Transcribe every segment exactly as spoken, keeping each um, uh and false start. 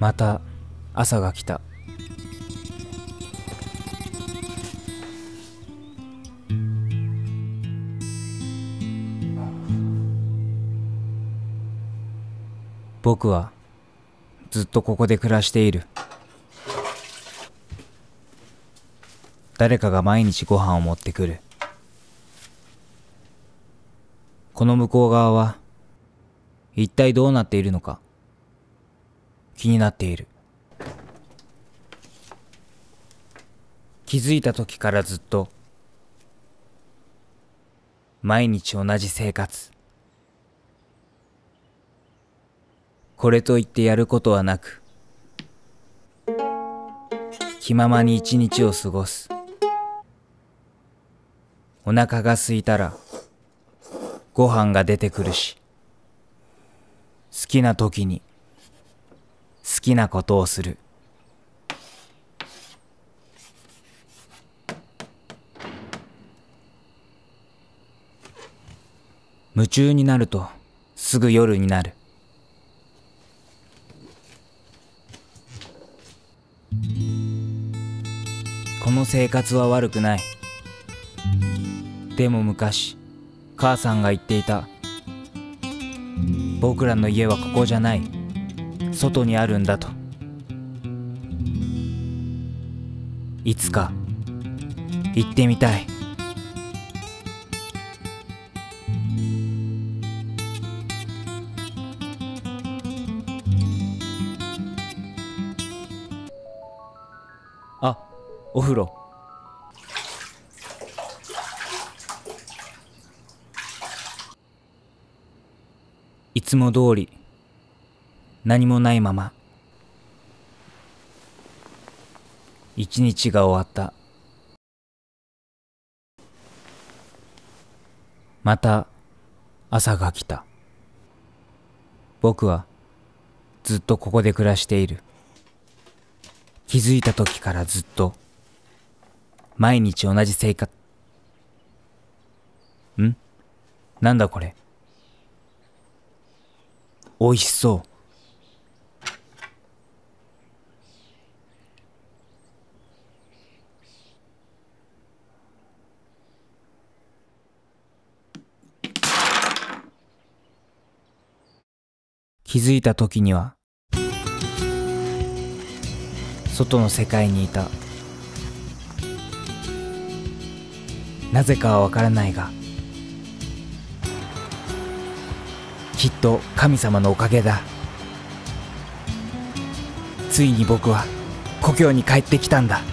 また朝が来た。僕はずっとここで暮らしている。誰かが毎日ご飯を持ってくる。この向こう側は一体どうなっているのか気になっている。気づいた時からずっと毎日同じ生活。これといってやることはなく、気ままに一日を過ごす。お腹が空いたらご飯が出てくるし、好きな時に好きなことをする。夢中になるとすぐ夜になる。この生活は悪くない。でも昔母さんが言っていた。僕らの家はここじゃない、外にあるんだと。いつか行ってみたい。あ、お風呂。いつも通り何もないまま一日が終わった。また朝が来た。僕はずっとここで暮らしている。気づいた時からずっと毎日同じ生活。ん？なんだこれ。おいしそう。気づいた時には外の世界にいた。なぜかはわからないが、きっと神様のおかげだ。ついに僕は故郷に帰ってきたんだ。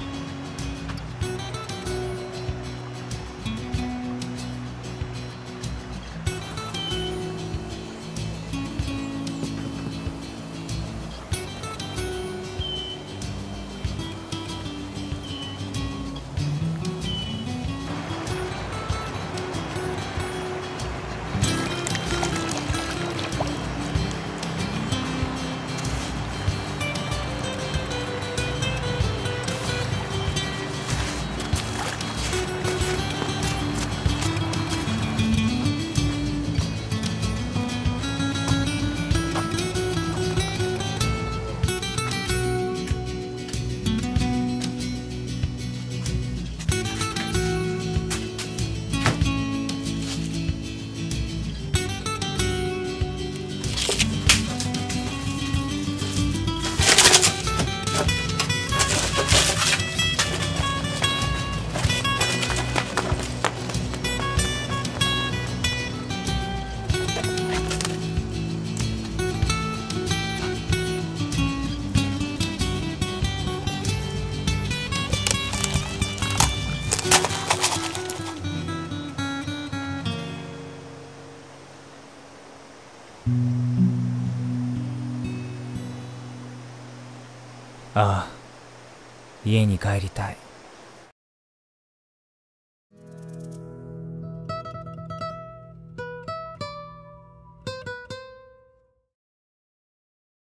ああ、家に帰りたい。